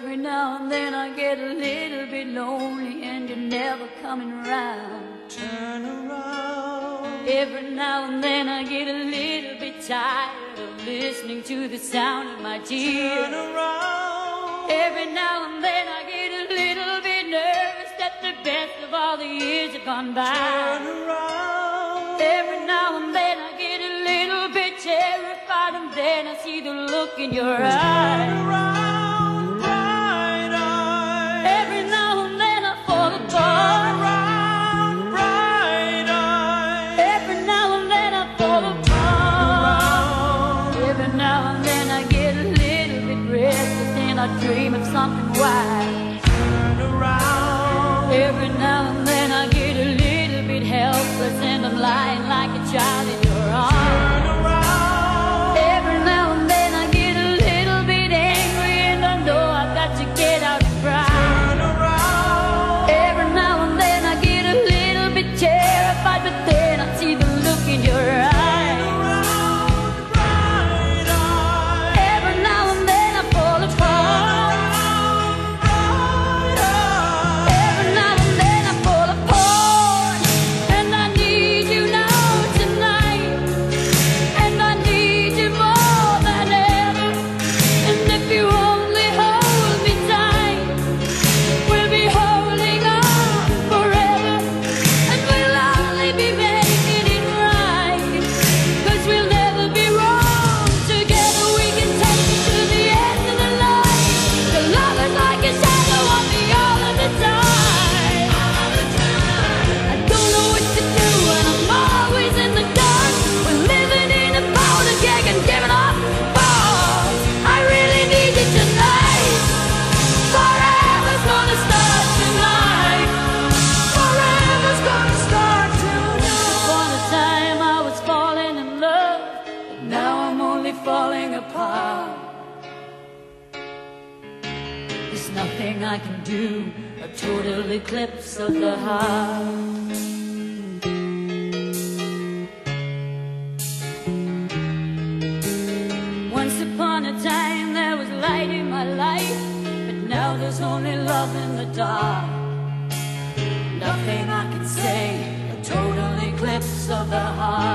Every now and then I get a little bit lonely and you're never coming around. Turn around. Every now and then I get a little bit tired of listening to the sound of my tears. Turn around. Every now and then I get a little bit nervous that the best of all the years have gone by. Turn around. Every now and then I get a little bit terrified, and then I see the look in your eyes. Turn around, bright eyes. Every now and then I fall Turn apart. around, bright eyes. Every now and then I fall apart. Every now and then I get a little bit restless and I dream of something wild. Turn around. Every now and then I get a little bit helpless and I'm lying like a child in your arms. Turn around. Every now and then I get a little bit angry and I know I've got to get out and cry. Turn around. Every now and then I get a little bit terrified, but then I see the look in your eyes. Every now and then I fall apart. Every now and then I fall apart. And I need you now tonight. And I need you more than ever. And if you only hold me tight, we'll be holding on forever. And we'll only be making it right, 'cause we'll never be wrong. Together we can take it to the end of the line. The love is like a shadow on me all of the time. I don't know what to do and I'm always in the dark. We're living in a powder keg and giving off balls. I really need you tonight. Forever's gonna start tonight. Forever's gonna start tonight. Upon a time I was falling in love, but now I'm only falling apart. There's nothing I can do, a total eclipse of the heart. Once upon a time there was light in my life, but now there's only love in the dark. Nothing I can say, a total eclipse of the heart.